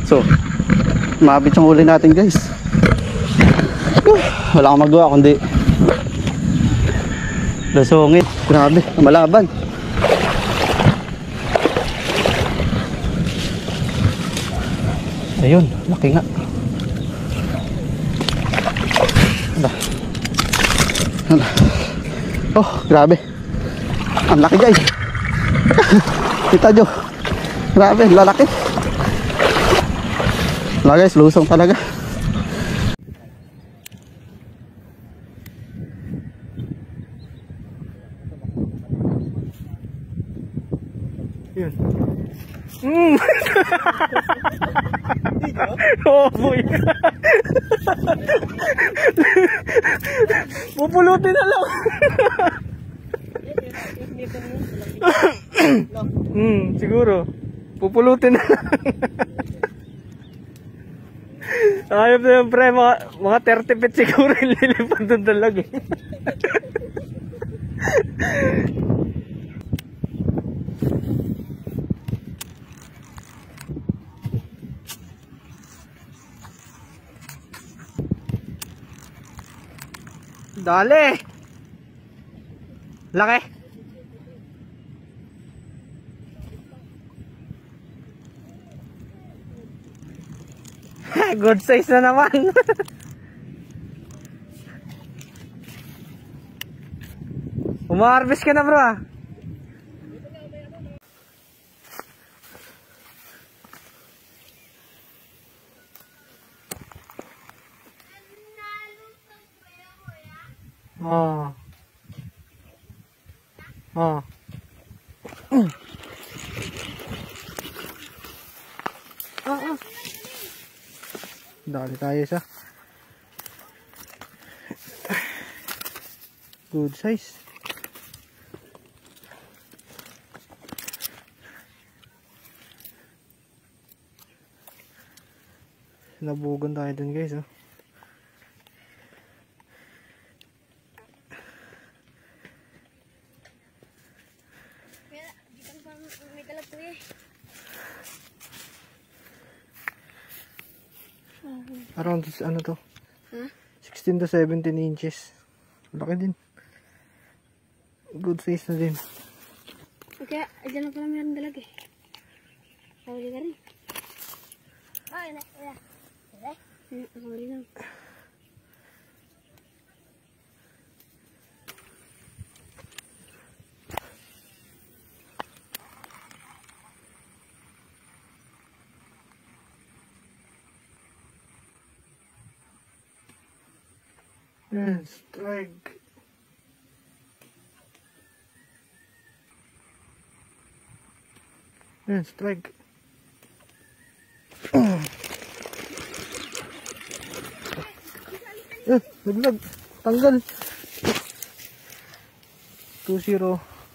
So, mabit yung huli natin guys. Wala akong magawa kundi lasungit. Grabe, malaban. Ayun, laki nga. Oh, grabe. Ang laki guys. Kita nyo. Grabe, lalaki. Wala guys, lusong talaga. Yun. Oh boy. Pupulutin na lang. Siguro. Pupulutin na lang. Ayop na yun pre, mga 30 feet siguro ililipad doon talaga. Dali! Laki! Good size na naman! Umaharbis ka na bro ah! Oh. Oh. Dali tayo sa good size. Nabugan tayo dun guys oh. Around ano to? Huh? 16 to 17 inches. Laki din. Good size na din. Okay, dyan lang pala meron dalag eh. Hawali ka rin. Oh, ina. Hawali lang. Strike. Strike. Naglag. Tanggal. 2-0.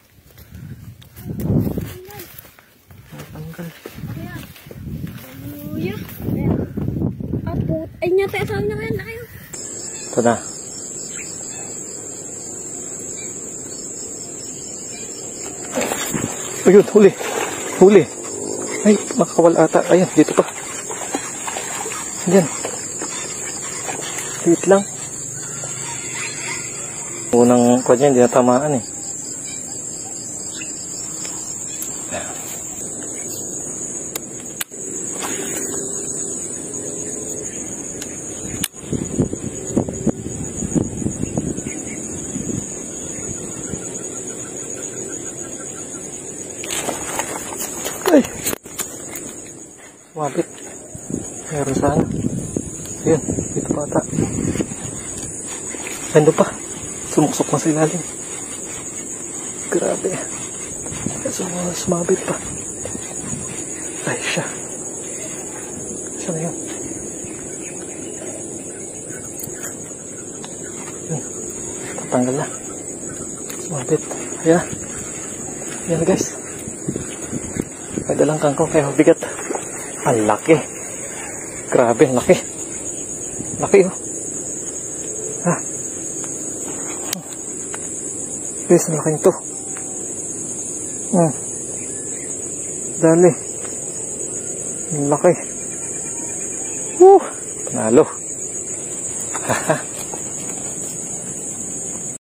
Tanggal. Luya. Apo. Ay, nyata asahan na kayo. Ito na. Ayun, huli. Huli. Ay, makakawala ata. Ayan, dito pa. Ayan. Liit lang. Unang kanya, hindi natamaan eh. Ay! Wabit. Meron sana. Ayan, dito pa ata. Ando pa. Sumuksok na sa ilalim. Grabe. Sumabit pa. Ay, siya. Siya na yun. Yun. Tatanggal na. Sumabit. Ayan. Ayan guys. May dalang kangkong kaya mabigat. Ang laki. Grabe, laki. Laki oh. Ha. Guys, ang laking to. Dali. Ang laki. Panalo. Haha.